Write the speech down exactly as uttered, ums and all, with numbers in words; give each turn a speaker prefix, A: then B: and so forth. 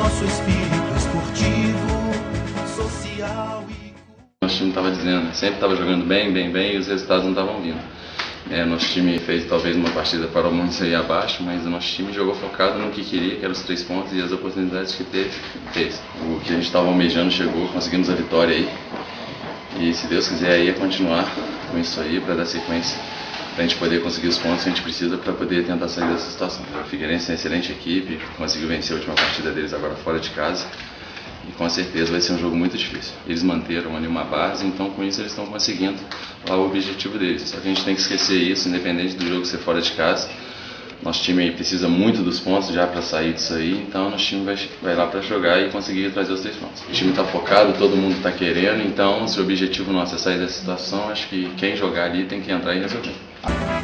A: nosso espírito esportivo, social e...
B: Nosso time estava dizendo, sempre estava jogando bem, bem, bem e os resultados não estavam vindo. É, nosso time fez talvez uma partida para muitos aí abaixo, mas o nosso time jogou focado no que queria, que eram os três pontos e as oportunidades que teve, fez. O que a gente estava almejando chegou, conseguimos a vitória aí. E se Deus quiser aí é continuar com isso aí para dar sequência, para a gente poder conseguir os pontos que a gente precisa para poder tentar sair dessa situação. O Figueirense é uma excelente equipe, conseguiu vencer a última partida deles agora fora de casa. E com certeza vai ser um jogo muito difícil. Eles manteram ali uma base, então com isso eles estão conseguindo lá o objetivo deles. Só que a gente tem que esquecer isso, independente do jogo ser fora de casa. Nosso time aí precisa muito dos pontos já para sair disso aí, então nosso time vai, vai lá para jogar e conseguir trazer os três pontos. O time está focado, todo mundo está querendo, então se o objetivo nosso é sair dessa situação, acho que quem jogar ali tem que entrar e resolver.